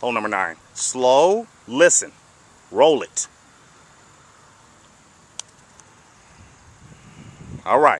Hole number 9. Slow, listen, roll it. All right.